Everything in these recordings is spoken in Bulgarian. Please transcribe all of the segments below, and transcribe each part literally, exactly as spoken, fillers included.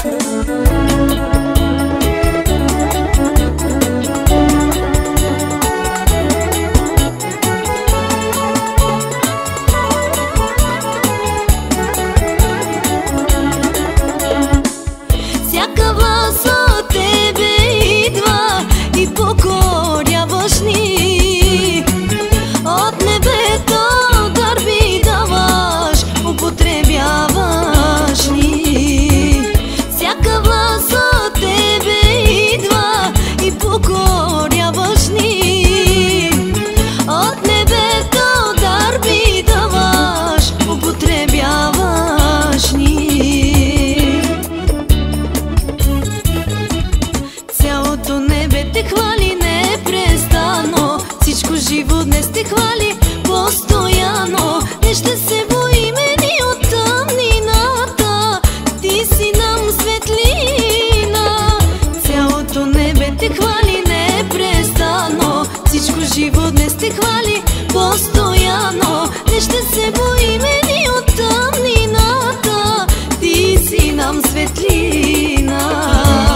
Живо днес те хвали постоянно. Не ще се боим ни от тъмнината. Ти си нам светлина. Цялото небе те хвали непрестанно. Всичко живо днес те хвали постоянно. Не ще се боим ни от тъмнината. Ти си нам светлина.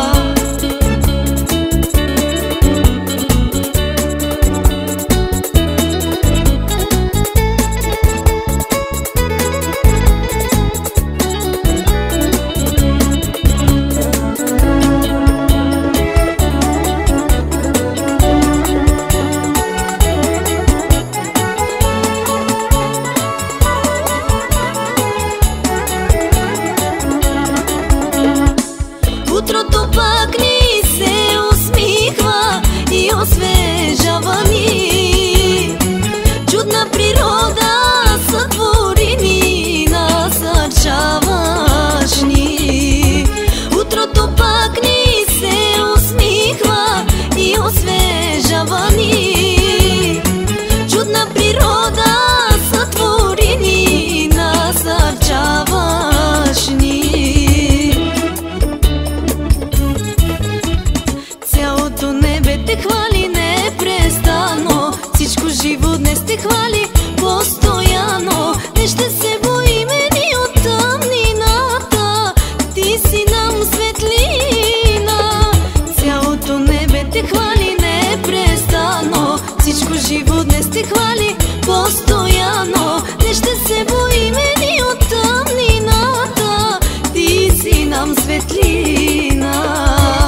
Утрото пак ни се усмихва и освежава ни. Чудна природа сътвори ни, насърчаваш ни. Утрото пак ни се усмихва и освежава ни. Чудна природа сътвори ни, насърчаваш ни. Цялото небе те хвали непрестанно. Всичко живо днес те хвали постоянно. Не ще се боим ни от тъмнината. Ти си нам светлина. Цялото небе те хвали непрестанно. Всичко живо днес те хвали постоянно. Не ще се боим ни от тъмнината. Ти си нам светлина.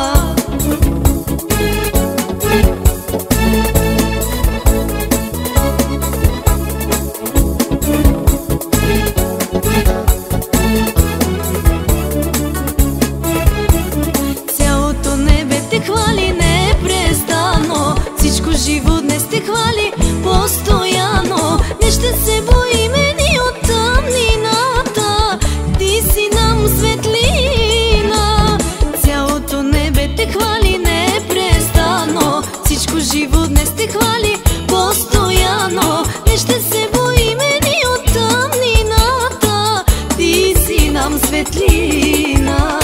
Цялото небе те хвали непрестанно. Всичко живо днес те хвали постоянно. Не ще се боим ни от тъмнината. Ти си нам светлина. Цялото небе те хвали непрестанно. Всичко живо днес те хвали постоянно. Не ще се боим ни от тъмнината. Ти си нам светлина.